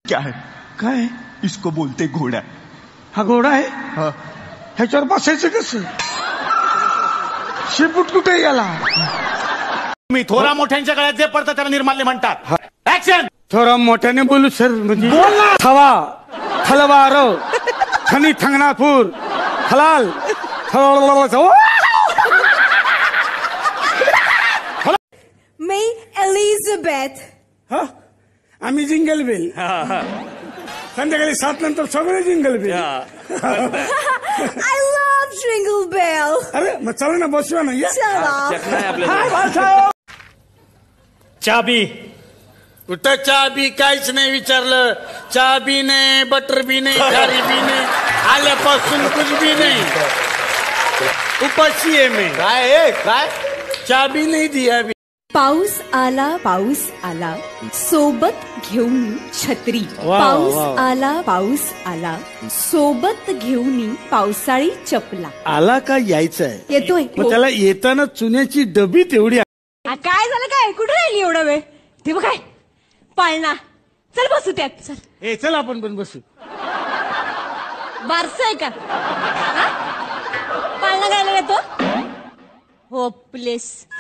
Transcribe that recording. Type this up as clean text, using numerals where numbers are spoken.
क्या है? काय? इसको बोलते घोडा. हा घोडा आहे? हा. ह्याच्यावर बसायचं कसं? शेपूट कुठे गेला? मी थोरा मोठ्यांच्या गळ्यात जे पडतं त्याला निर्माल्य म्हणतात. ऍक्शन. थोडा मोठ्याने बोलू सर. म्हणजे थवा थलवार थनी थंगनापूर हलाल. मी एलिझाबेथ. आम्ही जिंगल बेल. संध्याकाळी 7 नंतर सगळे jingle bell. I love jingle bell. अरे मग चला ना, बसवा ना. चला. चाबी. कुठं चहा बी काहीच नाही विचारलं. चहा बी नाही, बटर बी नाही, खारी बी नाही, आल्यापासून कुछ बी नाही. उपाशी आहे मी. काय चहा बी नाही दिया बी. पाऊस आला सोबत घेऊन छत्री. पाऊस आला सोबत घेऊन पावसाळी चपला. आला का यायचंय? येतोय. मग त्याला येताना चुन्याची डबी तेवढी. काय झालं? काय कुठे राहिली एवढा वेळ? ते बघ काय पाळणा. चल बसू त्यात. चल चल आपण पण बसू. बारस आहे का? पाळणा गायला येतो. होपलेस.